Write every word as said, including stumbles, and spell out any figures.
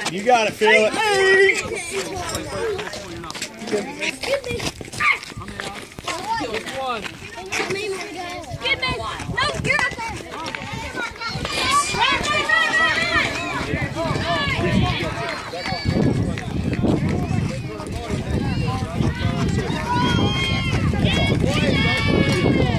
You got it, Felix. Get me! No, you're up there! Run, run, run!